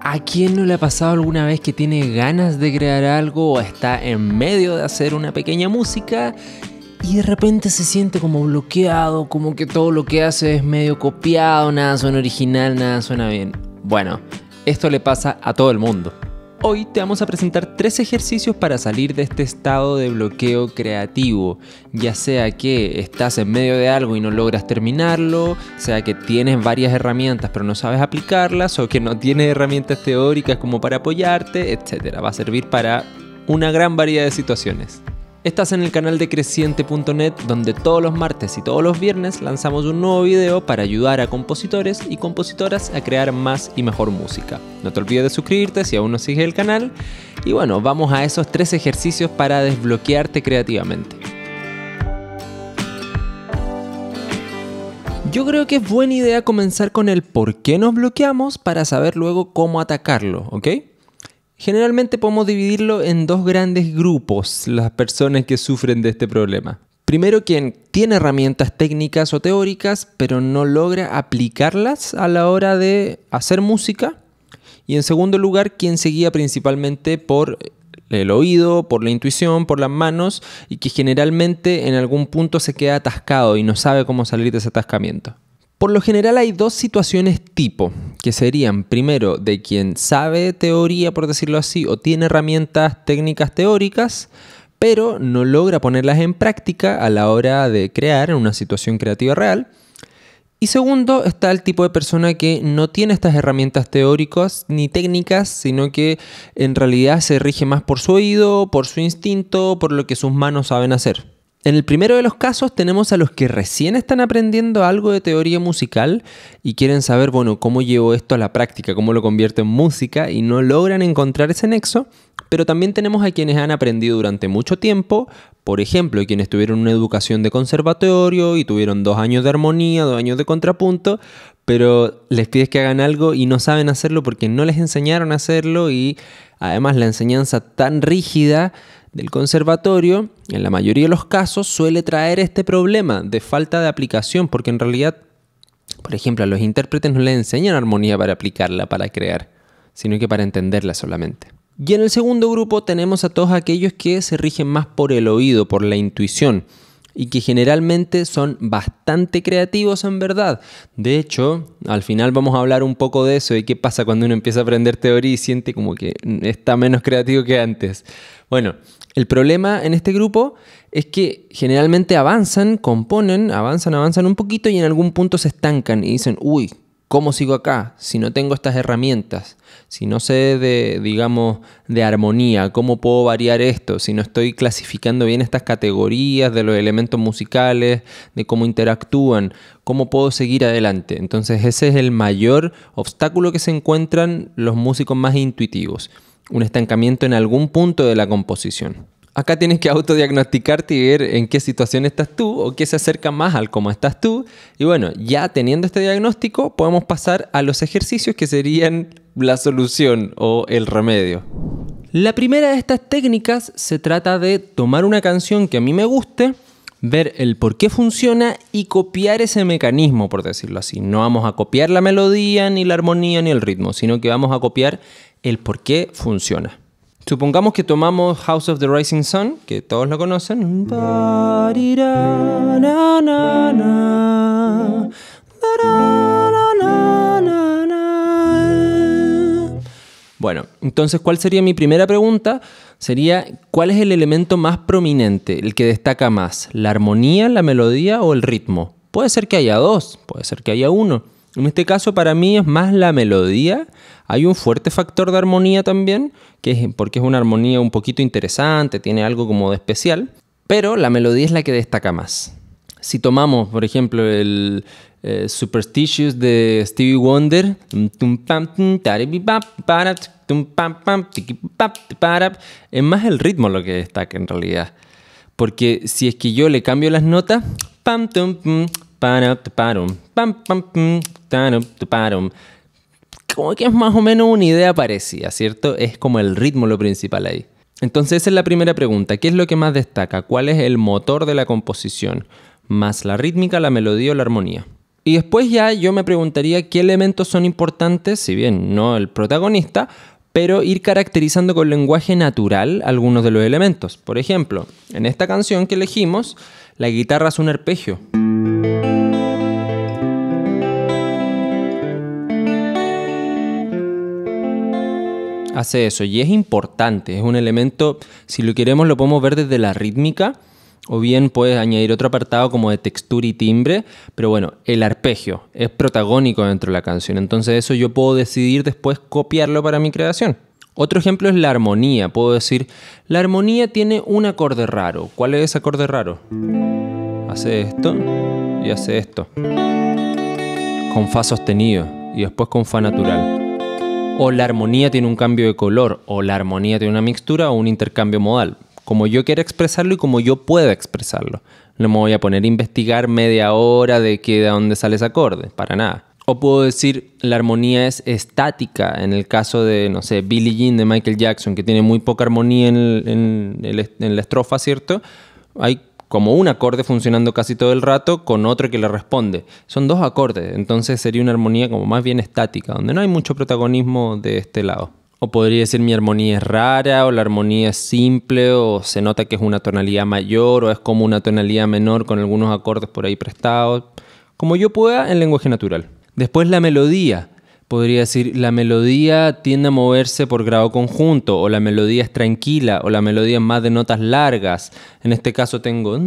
¿A quién no le ha pasado alguna vez que tiene ganas de crear algo o está en medio de hacer una pequeña música y de repente se siente como bloqueado, como que todo lo que hace es medio copiado, nada suena original, nada suena bien? Bueno, esto le pasa a todo el mundo. Hoy te vamos a presentar 3 ejercicios para salir de este estado de bloqueo creativo, ya sea que estás en medio de algo y no logras terminarlo, sea que tienes varias herramientas pero no sabes aplicarlas, o que no tienes herramientas teóricas como para apoyarte, etc. Va a servir para una gran variedad de situaciones. Estás en el canal de Creciente.net, donde todos los martes y todos los viernes lanzamos un nuevo video para ayudar a compositores y compositoras a crear más y mejor música. No te olvides de suscribirte si aún no sigues el canal. Y bueno, vamos a esos 3 ejercicios para desbloquearte creativamente. Yo creo que es buena idea comenzar con el por qué nos bloqueamos para saber luego cómo atacarlo, ¿ok? Generalmente podemos dividirlo en 2 grandes grupos, las personas que sufren de este problema. Primero, quien tiene herramientas técnicas o teóricas, pero no logra aplicarlas a la hora de hacer música. Y en segundo lugar, quien se guía principalmente por el oído, por la intuición, por las manos, y que generalmente en algún punto se queda atascado y no sabe cómo salir de ese atascamiento. Por lo general hay 2 situaciones tipo, que serían primero de quien sabe teoría, por decirlo así, o tiene herramientas técnicas teóricas, pero no logra ponerlas en práctica a la hora de crear en una situación creativa real. Y segundo, está el tipo de persona que no tiene estas herramientas teóricas ni técnicas, sino que en realidad se rige más por su oído, por su instinto, por lo que sus manos saben hacer. En el primero de los casos tenemos a los que recién están aprendiendo algo de teoría musical y quieren saber, bueno, cómo llevo esto a la práctica, cómo lo convierto en música y no logran encontrar ese nexo. Pero también tenemos a quienes han aprendido durante mucho tiempo, por ejemplo, quienes tuvieron una educación de conservatorio y tuvieron 2 años de armonía, 2 años de contrapunto, pero les pides que hagan algo y no saben hacerlo porque no les enseñaron a hacerlo, y además la enseñanza tan rígida del conservatorio, en la mayoría de los casos, suele traer este problema de falta de aplicación, porque en realidad, por ejemplo, a los intérpretes no les enseñan armonía para aplicarla, para crear, sino que para entenderla solamente. Y en el segundo grupo tenemos a todos aquellos que se rigen más por el oído, por la intuición, y que generalmente son bastante creativos en verdad. De hecho, al final vamos a hablar un poco de eso, de qué pasa cuando uno empieza a aprender teoría y siente como que está menos creativo que antes. Bueno, el problema en este grupo es que generalmente avanzan, componen, avanzan un poquito y en algún punto se estancan y dicen, uy, ¿cómo sigo acá si no tengo estas herramientas? Si no sé de armonía, ¿cómo puedo variar esto? Si no estoy clasificando bien estas categorías de los elementos musicales, de cómo interactúan, ¿cómo puedo seguir adelante? Entonces ese es el mayor obstáculo que se encuentran los músicos más intuitivos, un estancamiento en algún punto de la composición. Acá tienes que autodiagnosticarte y ver en qué situación estás tú o qué se acerca más al cómo estás tú. Y bueno, ya teniendo este diagnóstico, podemos pasar a los ejercicios que serían la solución o el remedio. La primera de estas técnicas se trata de tomar una canción que a mí me guste, ver el por qué funciona y copiar ese mecanismo, por decirlo así. No vamos a copiar la melodía, ni la armonía, ni el ritmo, sino que vamos a copiar el por qué funciona. Supongamos que tomamos House of the Rising Sun, que todos lo conocen. Bueno, entonces, ¿cuál sería mi primera pregunta? Sería, ¿cuál es el elemento más prominente, el que destaca más? ¿La armonía, la melodía o el ritmo? Puede ser que haya 2, puede ser que haya 1. En este caso, para mí es más la melodía. Hay un fuerte factor de armonía también, porque es una armonía un poquito interesante, tiene algo como de especial, pero la melodía es la que destaca más. Si tomamos, por ejemplo, el Superstitious de Stevie Wonder, es más el ritmo lo que destaca en realidad. Porque si es que yo le cambio las notas, como que es más o menos una idea parecida, ¿cierto? Es como el ritmo lo principal ahí. Entonces esa es la primera pregunta. ¿Qué es lo que más destaca? ¿Cuál es el motor de la composición? ¿Más la rítmica, la melodía o la armonía? Y después ya yo me preguntaría qué elementos son importantes, si bien no el protagonista, pero ir caracterizando con lenguaje natural algunos de los elementos. Por ejemplo, en esta canción que elegimos, la guitarra es un arpegio. Hace eso y es importante, es un elemento, si lo queremos lo podemos ver desde la rítmica, o bien puedes añadir otro apartado como de textura y timbre, pero bueno, el arpegio es protagónico dentro de la canción, entonces eso yo puedo decidir después copiarlo para mi creación. Otro ejemplo es la armonía, puedo decir, la armonía tiene un acorde raro. ¿Cuál es ese acorde raro? Hace esto y hace esto, con fa sostenido y después con fa natural. O la armonía tiene un cambio de color, o la armonía tiene una mixtura o un intercambio modal. Como yo quiera expresarlo y como yo pueda expresarlo. No me voy a poner a investigar media hora de dónde sale ese acorde, para nada. O puedo decir, la armonía es estática, en el caso de, no sé, Billie Jean de Michael Jackson, que tiene muy poca armonía en la estrofa, ¿cierto? Hay como un acorde funcionando casi todo el rato con otro que le responde. Son dos acordes, entonces sería una armonía como más bien estática, donde no hay mucho protagonismo de este lado. O podría decir mi armonía es rara, o la armonía es simple, o se nota que es una tonalidad mayor, o es como una tonalidad menor con algunos acordes por ahí prestados. Como yo pueda en lenguaje natural. Después la melodía. Podría decir, la melodía tiende a moverse por grado conjunto, o la melodía es tranquila, o la melodía es más de notas largas. En este caso tengo...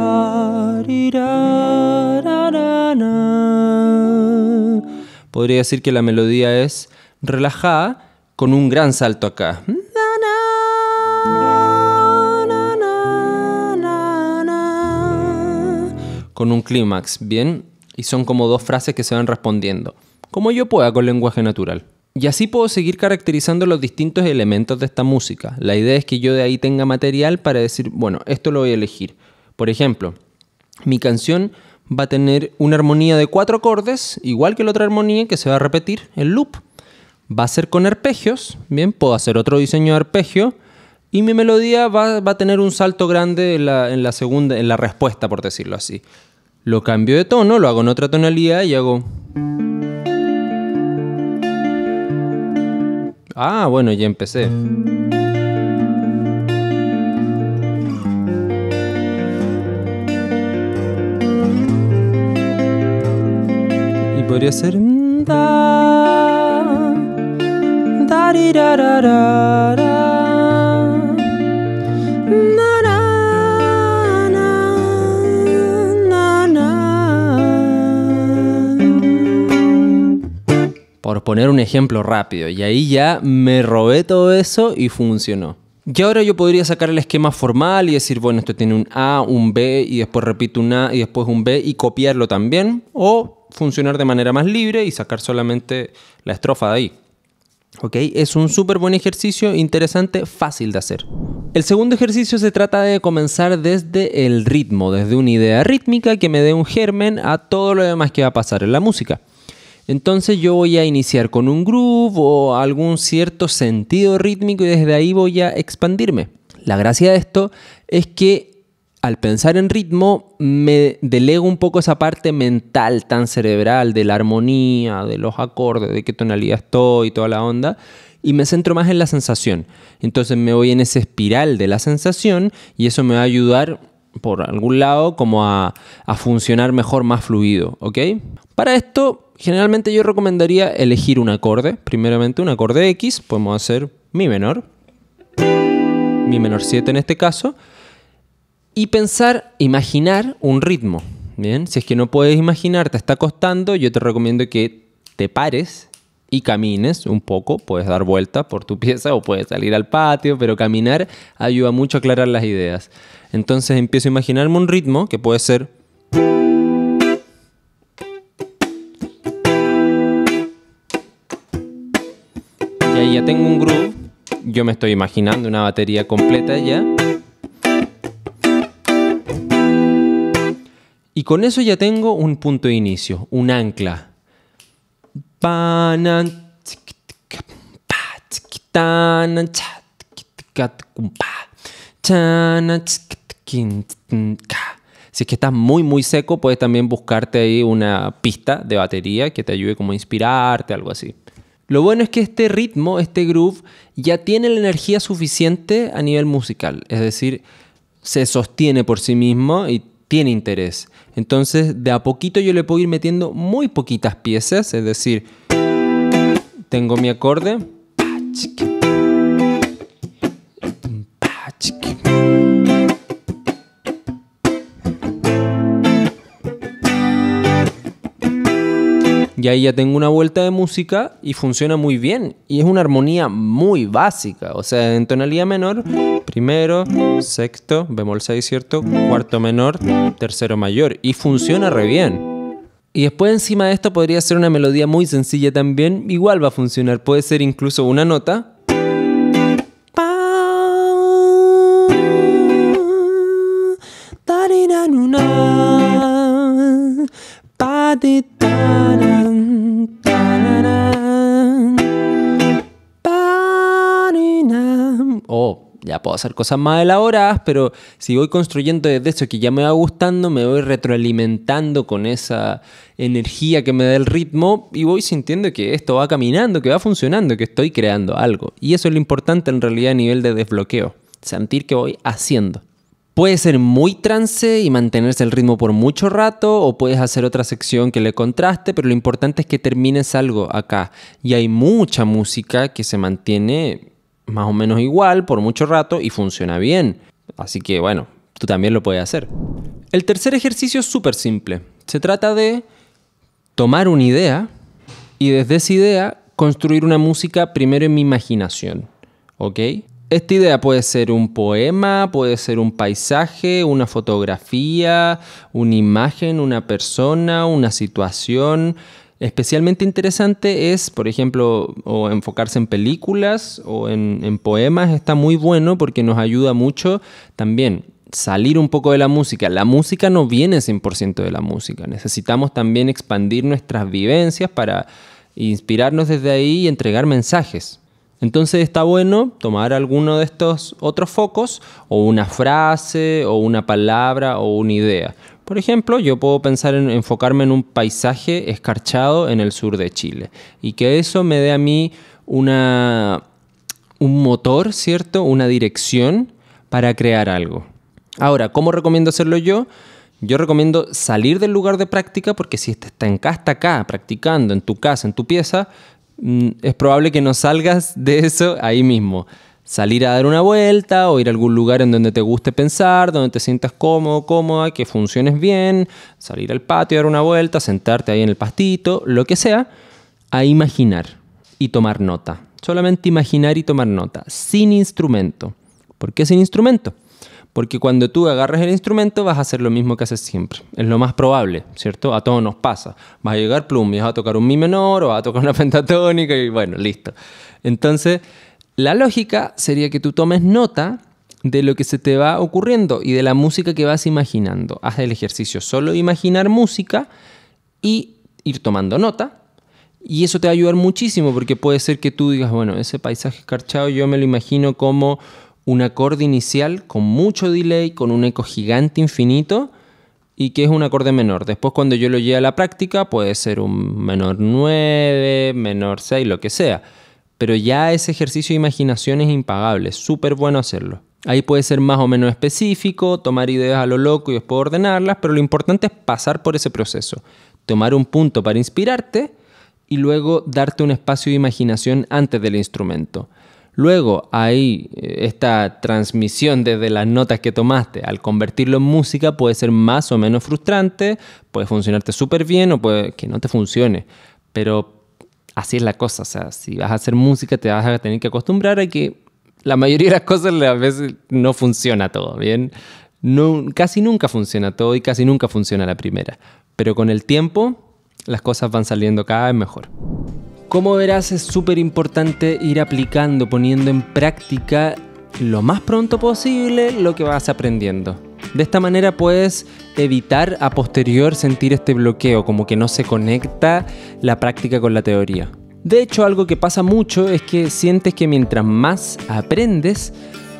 Podría decir que la melodía es relajada, con un gran salto acá. Con un clímax, ¿bien? Y son como dos frases que se van respondiendo. Como yo pueda con lenguaje natural. Y así puedo seguir caracterizando los distintos elementos de esta música. La idea es que yo de ahí tenga material para decir, bueno, esto lo voy a elegir. Por ejemplo, mi canción va a tener una armonía de 4 acordes, igual que la otra armonía que se va a repetir en loop. Va a ser con arpegios, bien, puedo hacer otro diseño de arpegio y mi melodía va a tener un salto grande en la respuesta, por decirlo así. Lo cambio de tono, lo hago en otra tonalidad y hago... Ah, bueno, ya empecé. Y podría ser... Por poner un ejemplo rápido, y ahí ya me robé todo eso y funcionó. Y ahora yo podría sacar el esquema formal y decir, bueno, esto tiene un A, un B, y después repito un A y después un B y copiarlo también, o funcionar de manera más libre y sacar solamente la estrofa de ahí. ¿Ok? Es un súper buen ejercicio, interesante, fácil de hacer. El segundo ejercicio se trata de comenzar desde el ritmo, desde una idea rítmica que me dé un germen a todo lo demás que va a pasar en la música. Entonces yo voy a iniciar con un groove o algún cierto sentido rítmico y desde ahí voy a expandirme. La gracia de esto es que al pensar en ritmo me delego un poco esa parte mental tan cerebral de la armonía, de los acordes, de qué tonalidad estoy y toda la onda, y me centro más en la sensación. Entonces me voy en esa espiral de la sensación y eso me va a ayudar por algún lado como a funcionar mejor, más fluido, ¿ok? Para esto, generalmente yo recomendaría elegir un acorde. Primeramente un acorde X, podemos hacer Mi menor 7 en este caso, y imaginar un ritmo. Bien, si es que no puedes imaginar, te está costando, yo te recomiendo que te pares y camines un poco. Puedes dar vuelta por tu pieza o puedes salir al patio, pero caminar ayuda mucho a aclarar las ideas. Entonces empiezo a imaginarme un ritmo que puede ser... Y ahí ya tengo un groove. Yo me estoy imaginando una batería completa ya. Y con eso ya tengo un punto de inicio, un ancla. Si es que estás muy muy seco, puedes también buscarte ahí una pista de batería que te ayude como a inspirarte, algo así. Lo bueno es que este ritmo, este groove, ya tiene la energía suficiente a nivel musical. Es decir, se sostiene por sí mismo y tiene interés. Entonces, de a poquito yo le puedo ir metiendo muy poquitas piezas. Es decir, tengo mi acorde. Y ahí ya tengo una vuelta de música y funciona muy bien. Y es una armonía muy básica. O sea, en tonalidad menor, primero, sexto, bemol 6, ¿cierto? Cuarto menor, tercero mayor. Y funciona re bien. Y después encima de esto podría ser una melodía muy sencilla también. Igual va a funcionar. Puede ser incluso una nota. Oh, ya puedo hacer cosas más elaboradas, pero si voy construyendo desde eso que ya me va gustando, me voy retroalimentando con esa energía que me da el ritmo y voy sintiendo que esto va caminando, que va funcionando, que estoy creando algo. Y eso es lo importante en realidad a nivel de desbloqueo, sentir que voy haciendo. Puede ser muy trance y mantenerse el ritmo por mucho rato, o puedes hacer otra sección que le contraste, pero lo importante es que termines algo acá. Y hay mucha música que se mantiene más o menos igual por mucho rato y funciona bien. Así que bueno, tú también lo puedes hacer. El tercer ejercicio es súper simple. Se trata de tomar una idea y desde esa idea construir una música primero en mi imaginación. ¿Ok? Esta idea puede ser un poema, puede ser un paisaje, una fotografía, una imagen, una persona, una situación. Especialmente interesante es, por ejemplo, o enfocarse en películas o en poemas. Está muy bueno porque nos ayuda mucho también salir un poco de la música. La música no viene 100% de la música. Necesitamos también expandir nuestras vivencias para inspirarnos desde ahí y entregar mensajes. Entonces está bueno tomar alguno de estos otros focos, o una frase, o una palabra, o una idea. Por ejemplo, yo puedo pensar en enfocarme en un paisaje escarchado en el sur de Chile y que eso me dé a mí un motor, ¿cierto? Una dirección para crear algo. Ahora, ¿cómo recomiendo hacerlo yo? Yo recomiendo salir del lugar de práctica porque si estás acá practicando en tu casa, en tu pieza, es probable que no salgas de eso ahí mismo. Salir a dar una vuelta o ir a algún lugar en donde te guste pensar, donde te sientas cómodo, cómoda, que funciones bien. Salir al patio, dar una vuelta, sentarte ahí en el pastito, lo que sea, a imaginar y tomar nota. Solamente imaginar y tomar nota, sin instrumento. ¿Por qué sin instrumento? Porque cuando tú agarras el instrumento vas a hacer lo mismo que haces siempre. Es lo más probable, ¿cierto? A todos nos pasa. Vas a llegar plum y vas a tocar un mi menor o vas a tocar una pentatónica y bueno, listo. Entonces, la lógica sería que tú tomes nota de lo que se te va ocurriendo y de la música que vas imaginando. Haz el ejercicio solo de imaginar música y ir tomando nota. Y eso te va a ayudar muchísimo porque puede ser que tú digas, bueno, ese paisaje escarchado yo me lo imagino como un acorde inicial con mucho delay, con un eco gigante infinito y que es un acorde menor. Después cuando yo lo lleve a la práctica puede ser un menor 9, menor 6, lo que sea. Pero ya ese ejercicio de imaginación es impagable, es súper bueno hacerlo. Ahí puede ser más o menos específico, tomar ideas a lo loco y después ordenarlas, pero lo importante es pasar por ese proceso. Tomar un punto para inspirarte y luego darte un espacio de imaginación antes del instrumento. Luego, ahí, esta transmisión desde las notas que tomaste, al convertirlo en música, puede ser más o menos frustrante, puede funcionarte súper bien o puede que no te funcione. Pero así es la cosa, o sea, si vas a hacer música te vas a tener que acostumbrar a que la mayoría de las cosas a veces no funciona todo, ¿bien? No, casi nunca funciona todo y casi nunca funciona la primera. Pero con el tiempo, las cosas van saliendo cada vez mejor. Como verás, es súper importante ir aplicando, poniendo en práctica lo más pronto posible lo que vas aprendiendo. De esta manera puedes evitar a posterior sentir este bloqueo, como que no se conecta la práctica con la teoría. De hecho, algo que pasa mucho es que sientes que mientras más aprendes,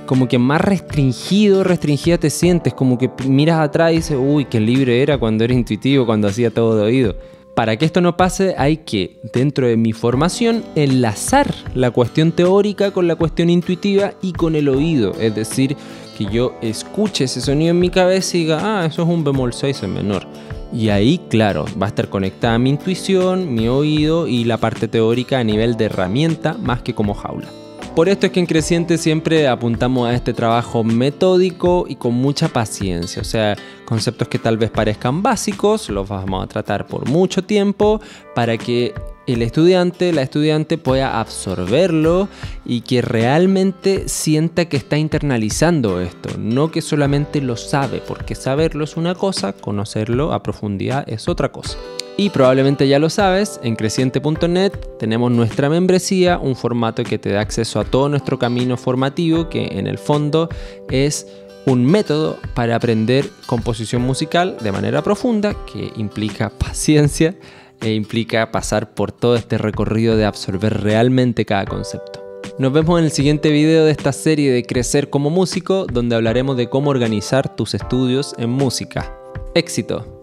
como que más restringida te sientes, como que miras atrás y dices, uy, qué libre era cuando era intuitivo, cuando hacía todo de oído. Para que esto no pase, hay que, dentro de mi formación, enlazar la cuestión teórica con la cuestión intuitiva y con el oído. Es decir, que yo escuche ese sonido en mi cabeza y diga, ah, eso es un bemol 6 en menor. Y ahí, claro, va a estar conectada mi intuición, mi oído y la parte teórica a nivel de herramienta más que como jaula. Por esto es que en Creciente siempre apuntamos a este trabajo metódico y con mucha paciencia. O sea, conceptos que tal vez parezcan básicos, los vamos a tratar por mucho tiempo para que el estudiante, la estudiante pueda absorberlo y que realmente sienta que está internalizando esto, no que solamente lo sabe, porque saberlo es una cosa, conocerlo a profundidad es otra cosa. Y probablemente ya lo sabes, en creciente.net tenemos nuestra membresía, un formato que te da acceso a todo nuestro camino formativo, que en el fondo es un método para aprender composición musical de manera profunda, que implica paciencia e implica pasar por todo este recorrido de absorber realmente cada concepto. Nos vemos en el siguiente video de esta serie de Crecer como músico, donde hablaremos de cómo organizar tus estudios en música. ¡Éxito!